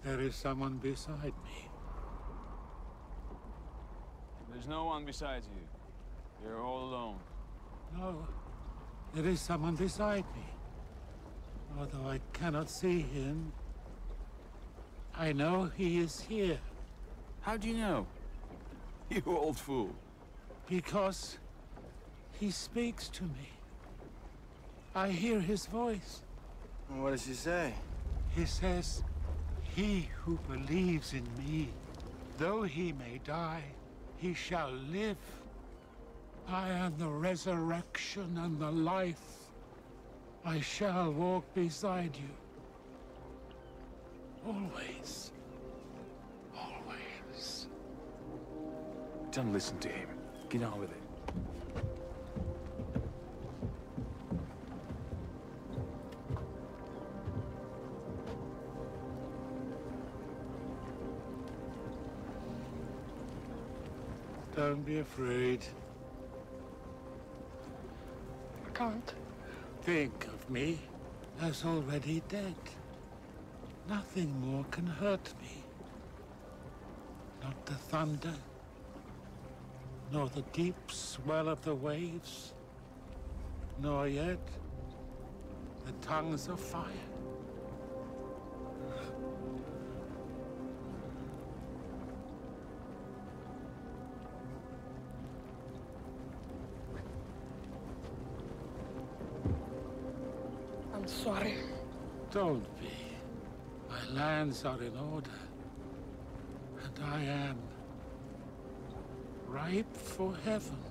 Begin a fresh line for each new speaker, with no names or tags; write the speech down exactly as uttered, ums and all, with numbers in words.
There is someone beside me.
There's no one beside you. You're all alone.
No, there is someone beside me. Although I cannot see him, I know he is here.
How do you know? You old fool.
Because he speaks to me. I hear his voice.
What does he say?
He says, "He who believes in me, though he may die, he shall live. I am the resurrection and the life. I shall walk beside you. Always. Always."
Don't listen to him. Get on with it.
Don't be afraid.
I can't.
Think of me as already dead. Nothing more can hurt me. Not the thunder, nor the deep swell of the waves, nor yet the tongues of fire.
I'm sorry.
Don't be. My lands are in order, and I am ripe for heaven.